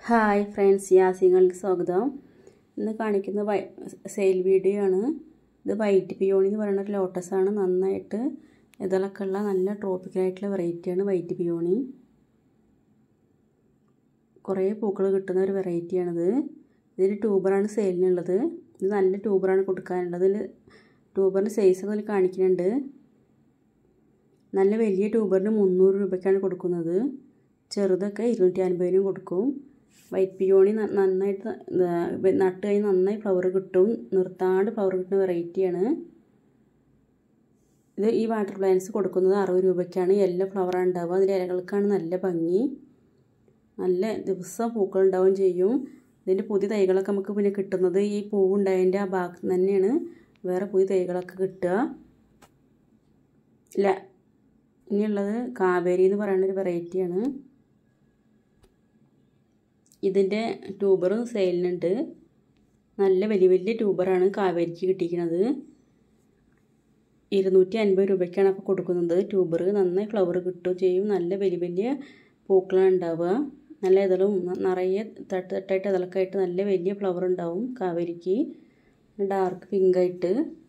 Hi friends, യാസിങ്ങൾക്ക് സ്വാഗതം. ഇന്ന് കാണിക്കുന്ന സെയിൽ വീഡിയോ ആണ്. ഇത് വൈറ്റ് പിയോണി എന്ന് പറയുന്ന ഒരു ലോട്ടസാണ്. നന്നായിട്ട് ഇതളൊക്കെ ഉള്ള നല്ല ട്രോപ്പിക്കലായിട്ടുള്ള വെറൈറ്റിയാണ് വൈറ്റ് പിയോണി. കുറേ പൂക്കൾ കിട്ടുന്ന ഒരു വെറൈറ്റിയാണിത്. ഇതിൽ ട്യൂബറാണ് സെയിലിനുള്ളത്. ഇത് നല്ല ട്യൂബറാണ് കൊടുക്കാനുള്ളത്. ഇതിൽ ട്യൂബറിൻ്റെ സൈസ് അതിൽ കാണിക്കുന്നുണ്ട്. നല്ല വലിയ ട്യൂബറിന് 300 രൂപയ്ക്കാണ് കൊടുക്കുന്നത്. ചെറുതൊക്കെ 250 കൊടുക്കും. വൈറ്റ് പിയോണി നന്നായിട്ട് നട്ട് കഴിഞ്ഞ് നന്നായി ഫ്ലവർ കിട്ടും. നിർത്താണ്ട് ഫ്ലവർ കിട്ടുന്ന വെറൈറ്റിയാണ് ഇത്. ഈ വാട്ടർ പ്ലാന്റ്സ് കൊടുക്കുന്നത് 60 രൂപയ്ക്കാണ്. യെല്ലോ ഫ്ലവറാണ് ഉണ്ടാവുക. അതിൻ്റെ ഇലകൾക്കാണ് നല്ല ഭംഗി. നല്ല ദിവസം പൂക്കൾ ഉണ്ടാവുകയും ചെയ്യും. ഇതിൻ്റെ പുതിയ തൈകളൊക്കെ നമുക്ക് പിന്നെ കിട്ടുന്നത് ഈ പൂവുണ്ടായതിൻ്റെ ആ ഭാഗത്ത് തന്നെയാണ് വേറെ പുതിയ തൈകളൊക്കെ കിട്ടുക. ഇല്ല, ഇനിയുള്ളത് കാവേരി എന്ന് പറയുന്നൊരു വെറൈറ്റിയാണ്. ഇതിൻ്റെ ട്യൂബർ സെയിലിനുണ്ട്. നല്ല വലിയ വലിയ ട്യൂബറാണ് കാവേരിക്ക് കിട്ടിയിരിക്കുന്നത്. 250 രൂപയ്ക്കാണ് അപ്പോൾ കൊടുക്കുന്നത്. ട്യൂബർ നന്നായി ഫ്ലവർ കിട്ടുകയും ചെയ്യും. നല്ല വലിയ വലിയ പൂക്കളാണ് ഉണ്ടാവുക. നല്ല ഇതളും നിറയെ തട്ടായിട്ട് ഇതളൊക്കെ ആയിട്ട് നല്ല വലിയ ഫ്ലവർ ഉണ്ടാവും കാവേരിക്ക്. ഡാർക്ക് പിങ്കായിട്ട്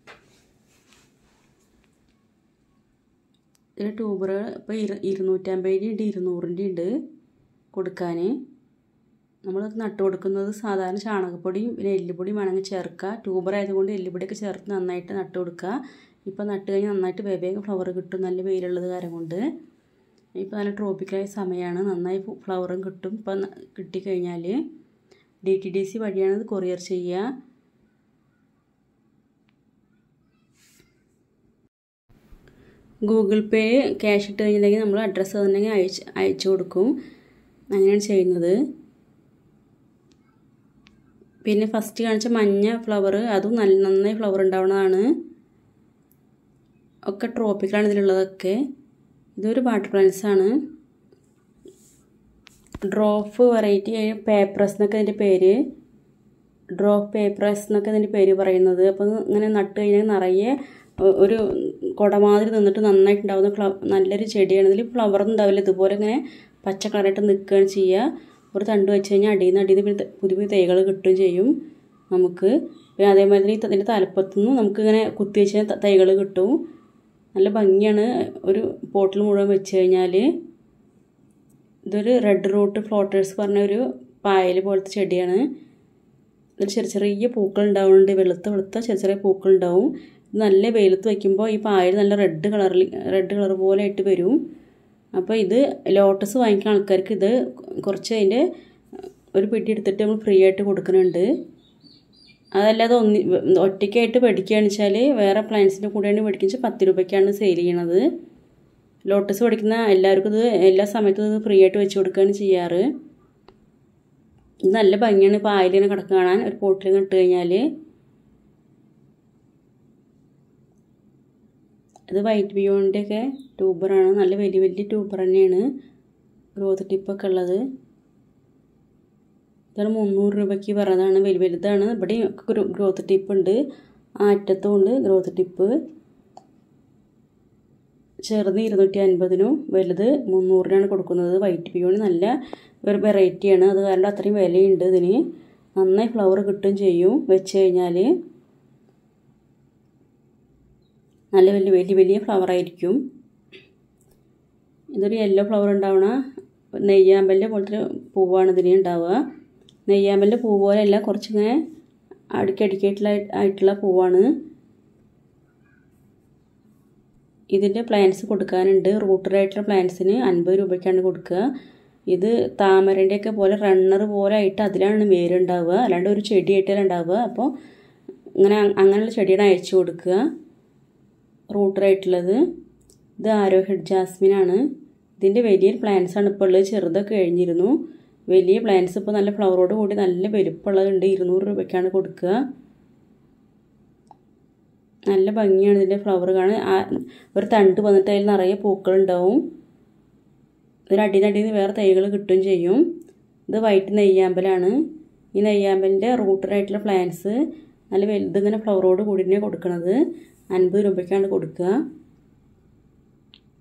ഇതിൽ ട്യൂബർ ഇപ്പോൾ 250 ഉണ്ട്, 200 ഉണ്ട് കൊടുക്കാൻ. നമ്മൾ നട്ട് കൊടുക്കുന്നത് സാധാരണ ചാണകപ്പൊടിയും പിന്നെ എല്ലുപൊടിയും വേണമെങ്കിൽ ചേർക്കുക. ട്യൂബർ ആയതുകൊണ്ട് എല്ലുപൊടിയൊക്കെ ചേർത്ത് നന്നായിട്ട് നട്ട് കൊടുക്കുക. ഇപ്പോൾ നട്ട് കഴിഞ്ഞാൽ നന്നായിട്ട് വേഗം ഫ്ലവർ കിട്ടും. നല്ല വെയിലുള്ളത് കാരണം കൊണ്ട് ഇപ്പോൾ നല്ല ട്രോപ്പിക്കലായ സമയമാണ്. നന്നായി ഫ്ലവറും കിട്ടും. ഇപ്പം കിട്ടിക്കഴിഞ്ഞാൽ DTDC വഴിയാണ് ഇത് കൊറിയർ ചെയ്യുക. ഗൂഗിൾ പേ ക്യാഷ് ഇട്ട് കഴിഞ്ഞിട്ടുണ്ടെങ്കിൽ നമ്മൾ അഡ്രസ്സ് തന്നെങ്കിൽ അയച്ചു കൊടുക്കും. അങ്ങനെയാണ് ചെയ്യുന്നത്. പിന്നെ ഫസ്റ്റ് കാണിച്ച മഞ്ഞ ഫ്ലവർ അതും നന്നായി ഫ്ലവർ ഉണ്ടാവുന്നതാണ്. ഒക്കെ ട്രോപ്പിക്കലാണ് ഇതിലുള്ളതൊക്കെ. ഇതൊരു വാട്ടർ പ്ലാന്റ്സ് ആണ്. ഡ്രോപ്പ് വെറൈറ്റി പേപ്പറസ് എന്നൊക്കെ ഇതിൻ്റെ പേര്. ഡ്രോപ്പ് പേപ്പറസ് എന്നൊക്കെ ഇതിൻ്റെ പേര് പറയുന്നത്. അപ്പോൾ ഇങ്ങനെ നട്ട് കഴിഞ്ഞാൽ നിറയെ ഒരു കുടമാതിരി നിന്നിട്ട് നന്നായിട്ടുണ്ടാവുന്ന നല്ലൊരു ചെടിയാണ്. ഇതിൽ ഫ്ലവർ ഉണ്ടാവില്ല. ഇതുപോലെ ഇങ്ങനെ പച്ച കളറായിട്ട് നിൽക്കുകയാണ് ചെയ്യുക. ഒരു തണ്ട് വെച്ച് കഴിഞ്ഞാൽ അടിയിൽ നിന്ന് പുതിയ പുതിയ തൈകൾ കിട്ടുകയും ചെയ്യും നമുക്ക്. പിന്നെ അതേമാതിരി തന്നെ ഇതിൻ്റെ തലപ്പത്തുനിന്ന് നമുക്കിങ്ങനെ കുത്തി വെച്ച തൈകൾ കിട്ടും. നല്ല ഭംഗിയാണ്. ഒരു പോട്ടിൽ മുഴുവൻ വെച്ച് കഴിഞ്ഞാൽ. ഇതൊരു റെഡ് റൂട്ട് ഫ്ലോട്ടേഴ്സ് പറഞ്ഞ ഒരു പായൽ പോലത്തെ ചെടിയാണ്. ഇതിൽ ചെറിയ ചെറിയ പൂക്കൾ ഉണ്ടാവുന്നുണ്ട്. വെളുത്ത ചെറിയ ചെറിയ പൂക്കൾ ഉണ്ടാവും. നല്ല വെയിലത്ത് വയ്ക്കുമ്പോൾ ഈ പായൽ നല്ല റെഡ് കളർ പോലെ ആയിട്ട് വരും. അപ്പോൾ ഇത് ലോട്ടസ് വാങ്ങിക്കുന്ന ആൾക്കാർക്ക് ഇത് കുറച്ച് അതിൻ്റെ ഒരു പിടി എടുത്തിട്ട് നമ്മൾ ഫ്രീ ആയിട്ട് കൊടുക്കുന്നുണ്ട്. അതല്ലാതെ ഒറ്റയ്ക്കായിട്ട് മേടിക്കുകയാണെന്ന് വെച്ചാൽ വേറെ പ്ലാന്റ്സിൻ്റെ കൂടെയാണ് മേടിക്കുന്നത് 10 രൂപയ്ക്കാണ് സെയിൽ ചെയ്യണത്. ലോട്ടസ് മേടിക്കുന്ന എല്ലാവർക്കും ഇത് എല്ലാ സമയത്തും ഇത് ഫ്രീ ആയിട്ട് വെച്ച് കൊടുക്കുകയാണ് ചെയ്യാറ്. ഇത് നല്ല ഭംഗിയാണ്. പായലിനെ കിടക്ക് കാണാൻ ഒരു പോട്ടിൽ നട്ട് കഴിഞ്ഞാൽ. ഇത് വൈറ്റ് പിയോണിൻ്റെയൊക്കെ ട്യൂബറാണ്. നല്ല വലിയ വലിയ ട്യൂബർ തന്നെയാണ്. ഗ്രോത്ത് ടിപ്പൊക്കെ ഉള്ളത്. ഇതാണ് 300 രൂപയ്ക്ക് പറഞ്ഞതാണ്. വലുതാണ്. ഇവിടെ ഗ്രോത്ത് ടിപ്പ് ഉണ്ട്. ആ അറ്റത്തും ഉണ്ട് ഗ്രോത്ത് ടിപ്പ്. ചെറുത് 250 വലുത് 300 കൊടുക്കുന്നത്. വൈറ്റ് പിയോണി നല്ല ഒരു വെറൈറ്റിയാണ്. അത് കാരണം അത്രയും വിലയുണ്ട് ഇതിന്. നന്നായി ഫ്ലവർ കിട്ടുകയും ചെയ്യും വെച്ച് കഴിഞ്ഞാൽ. നല്ല വലിയ ഫ്ലവർ ആയിരിക്കും. ഇതൊരു യെല്ലോ ഫ്ലവർ ഉണ്ടാവണ നെയ്യാമ്പലിൻ്റെ പോലത്തെ പൂവാണ് ഇതിന് ഉണ്ടാവുക. നെയ്യാമ്പലിൻ്റെ പൂ പോലെയല്ല, കുറച്ചിങ്ങനെ അടുക്കടുക്കായിട്ടുള്ള പൂവാണ്. ഇതിൻ്റെ പ്ലാന്റ്സ് കൊടുക്കാനുണ്ട്. റൂട്ടറായിട്ടുള്ള പ്ലാന്റ്സിന് 50 രൂപയ്ക്കാണ് കൊടുക്കുക. ഇത് താമരൻ്റെയൊക്കെ പോലെ റണ്ണർ പോലെ ആയിട്ട് അതിലാണ് വേരുണ്ടാവുക. അല്ലാണ്ട് ഒരു ചെടിയായിട്ടല്ല ഉണ്ടാവുക. അപ്പോൾ അങ്ങനെയുള്ള ചെടിയാണ് അയച്ചു കൊടുക്കുക. റൂട്ടറായിട്ടുള്ളത്. ഇത് ആരോ ഹെഡ് ജാസ്മിനാണ്. ഇതിൻ്റെ വലിയൊരു പ്ലാന്റ്സാണ് ഇപ്പോൾ ഉള്ളത്. ചെറുതൊക്കെ കഴിഞ്ഞിരുന്നു. വലിയ പ്ലാന്റ്സ് ഇപ്പോൾ നല്ല ഫ്ലവറോട് കൂടി നല്ല വലുപ്പമുള്ളതുണ്ട്. 200 രൂപയ്ക്കാണ് കൊടുക്കുക. നല്ല ഭംഗിയാണ് ഇതിൻ്റെ ഫ്ലവർ കാണാൻ. ഒരു തണ്ട് വന്നിട്ട് അതിൽ നിറയെ പൂക്കളുണ്ടാവും. ഇതിന് അടിയിൽ വേറെ തൈകൾ കിട്ടുകയും ചെയ്യും. ഇത് വൈറ്റ് നെയ്യാമ്പലാണ്. ഈ നെയ്യാമ്പലിൻ്റെ റൂട്ടറായിട്ടുള്ള പ്ലാന്റ്സ് നല്ല വലുതിങ്ങനെ ഫ്ലവറോട് കൂടി തന്നെ കൊടുക്കുന്നത്. 50 രൂപയ്ക്കാണ് കൊടുക്കുക.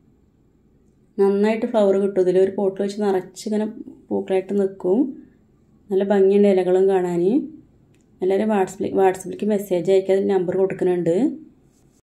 നന്നായിട്ട് ഫ്ലവർ കിട്ടും. ഇതിലൊരു പോട്ടിൽ വെച്ച് നിറച്ചിങ്ങനെ പൂക്കളായിട്ട് നിൽക്കും. നല്ല ഭംഗിയുണ്ട് ഇലകളും കാണാൻ. എല്ലാവരും വാട്സപ്പിലേക്ക് മെസ്സേജ് അയക്കാൻ നമ്പർ കൊടുക്കുന്നുണ്ട്.